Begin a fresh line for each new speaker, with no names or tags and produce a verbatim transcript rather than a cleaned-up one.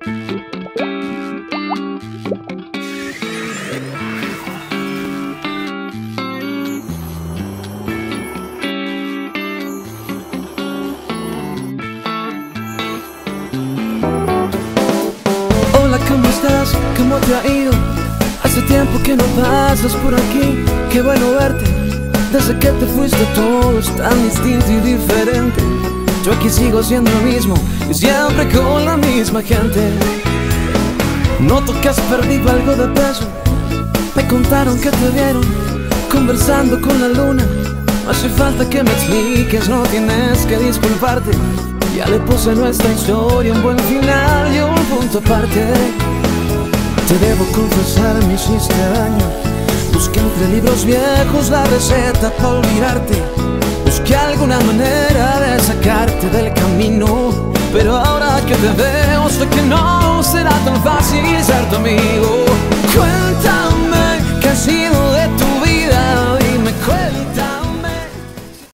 Hola, ¿cómo estás? ¿Cómo te ha ido? Hace tiempo que no pasas por aquí. Qué bueno verte. Desde que te fuiste todo es tan distinto y diferente. Yo aquí sigo siendo el mismo y siempre con la misma gente. Noto que has perdido algo de peso. Me contaron que te vieron conversando con la luna. No hace falta que me expliques, no tienes que disculparte. Ya le puse a nuestra historia un buen final y un punto aparte. Te debo confesar, me hiciste daño. Busqué entre libros viejos la receta para olvidarte. Busqué alguna manera de sacarte del camino, pero ahora que te veo sé que no será tan fácil ser tu amigo.